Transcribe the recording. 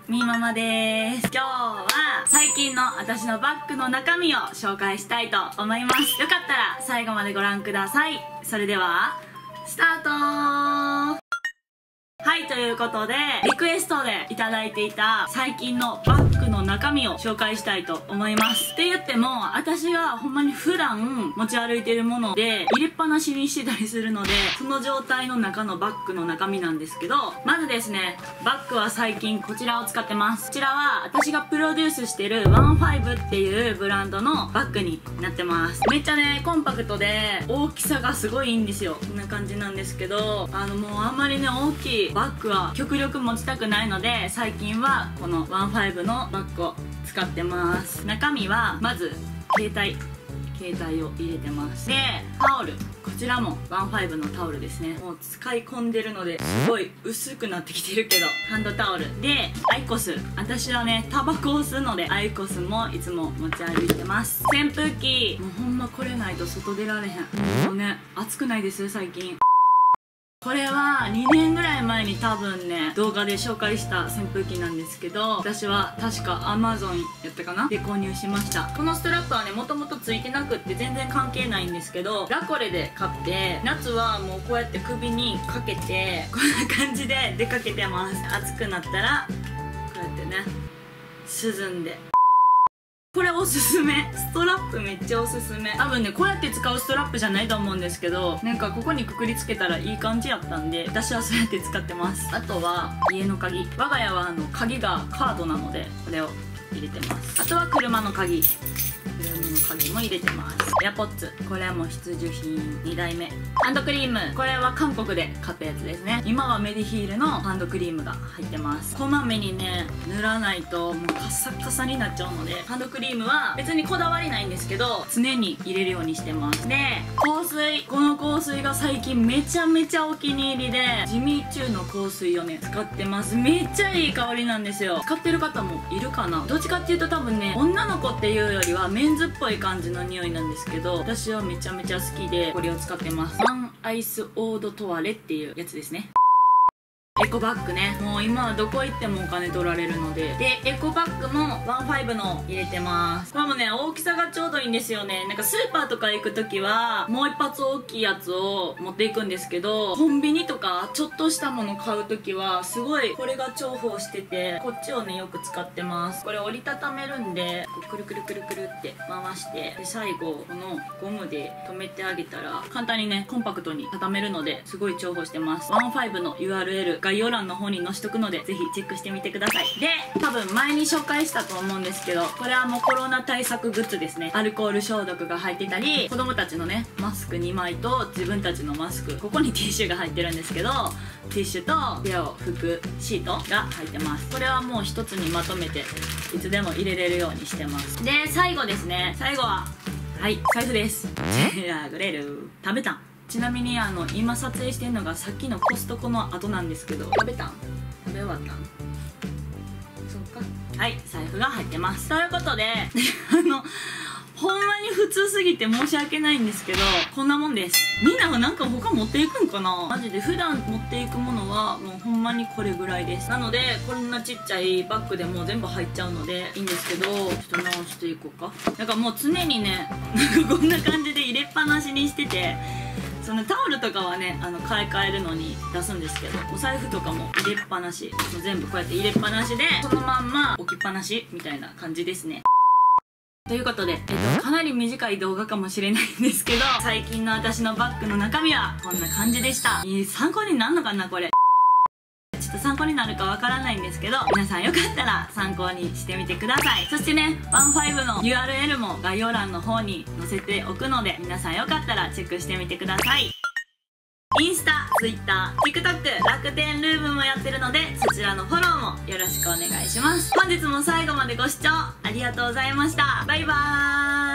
みーママです。今日は最近の私のバッグの中身を紹介したいと思います。よかったら最後までご覧ください。それではスタート。はい、ということでリクエストでいただいていた最近のバッグの中身を紹介したいと思います。って言っても私がほんまに普段持ち歩いてるもので入れっぱなしにしてたりするので、その状態の中のバッグの中身なんですけど、まずですね、バッグは最近こちらを使ってます。こちらは私がプロデュースしてるワンファイブっていうブランドのバッグになってます。めっちゃねコンパクトで大きさがすごいいいんですよ。こんな感じなんですけど、もうあんまりね大きいバッグは極力持ちたくないので、最近はこのワンファイブのバッグを使ってます。中身はまず携帯を入れてます。でタオル、こちらもワンファイブのタオルですね。もう使い込んでるのですごい薄くなってきてるけど、ハンドタオルでアイコス、私はねタバコを吸うのでアイコスもいつも持ち歩いてます。扇風機、もうほんまこれないと外出られへん。もうね暑くないです最近。これは2年ぐらい前に多分ね動画で紹介した扇風機なんですけど、私は確か Amazon やったかなで購入しました。このストラップはねもともとついてなくって全然関係ないんですけど、ラコレで買って、夏はもうこうやって首にかけてこんな感じで出かけてます。暑くなったらこうやってね涼んで、これおすすめ。ストラップめっちゃおすすめ。多分ねこうやって使うストラップじゃないと思うんですけど、なんかここにくくりつけたらいい感じやったんで私はそうやって使ってます。あとは家の鍵、我が家は鍵がカードなのでこれを入れてます。あとは車の鍵も入れてます。エアポッツ、これはもう必需品2台目。ハンドクリーム、これは韓国で買ったやつですね。今はメディヒールのハンドクリームが入ってます。こまめにね塗らないともうカサカサになっちゃうので、ハンドクリームは別にこだわりないんですけど常に入れるようにしてます。で香水、この香水が最近めちゃめちゃお気に入りで、ジミーチューの香水をね使ってます。めっちゃいい香りなんですよ。使ってる方もいるかな。どっちかっていうと多分ね女の子っていうよりはメンズっぽい感じの匂いなんですけど、私はめちゃめちゃ好きでこれを使ってます。ワンアイスオードトワレっていうやつですね。エコバッグね、もう今はどこ行ってもお金取られるので、エコバッグもワンファイブの入れてます。これもね大きさがちょうどいいんですよね。なんかスーパーとか行く時はもう一発大きいやつを持っていくんですけど、コンビニとかちょっとしたもの買う時はすごいこれが重宝してて、こっちをねよく使ってます。これ折りたためるんでこうくるくるくるくるって回して、で最後このゴムで留めてあげたら簡単にねコンパクトに畳めるので、すごい重宝してます。ワンファイブの URL概要欄の方に載せとくのでぜひチェックしてみてください。で多分前に紹介したと思うんですけど、これはもうコロナ対策グッズですね。アルコール消毒が入ってたり、子供たちのねマスク2枚と自分たちのマスク、ここにティッシュが入ってるんですけど、ティッシュと手を拭くシートが入ってます。これはもう一つにまとめていつでも入れれるようにしてます。で最後ですね、最後ははい財布です。ジェラグレル食べたん。ちなみに今撮影してるのがさっきのコストコの後なんですけど、食べ終わったん。そっか。はい、財布が入ってます。ということでほんまに普通すぎて申し訳ないんですけど、こんなもんです。みんながなんか他持っていくんかな。マジで普段持っていくものはもうほんまにこれぐらいです。なのでこんなちっちゃいバッグでもう全部入っちゃうのでいいんですけど、ちょっと直していこうか。なんかもう常にねなんかこんな感じで入れっぱなしにしてて、そのタオルとかはね買い替えるのに出すんですけど、お財布とかも入れっぱなし、全部こうやって入れっぱなしでそのまんま置きっぱなしみたいな感じですね。ということで、かなり短い動画かもしれないんですけど、最近の私のバッグの中身はこんな感じでした。参考になるのかなこれ。ちょっと参考になるかわからないんですけど、皆さんよかったら参考にしてみてください。そしてねワンファイブの URL も概要欄の方に載せておくので、皆さんよかったらチェックしてみてください。インスタ、ツイッター、TikTok、楽天ルームもやってるので、そちらのフォローもよろしくお願いします。本日も最後までご視聴ありがとうございました。バイバーイ。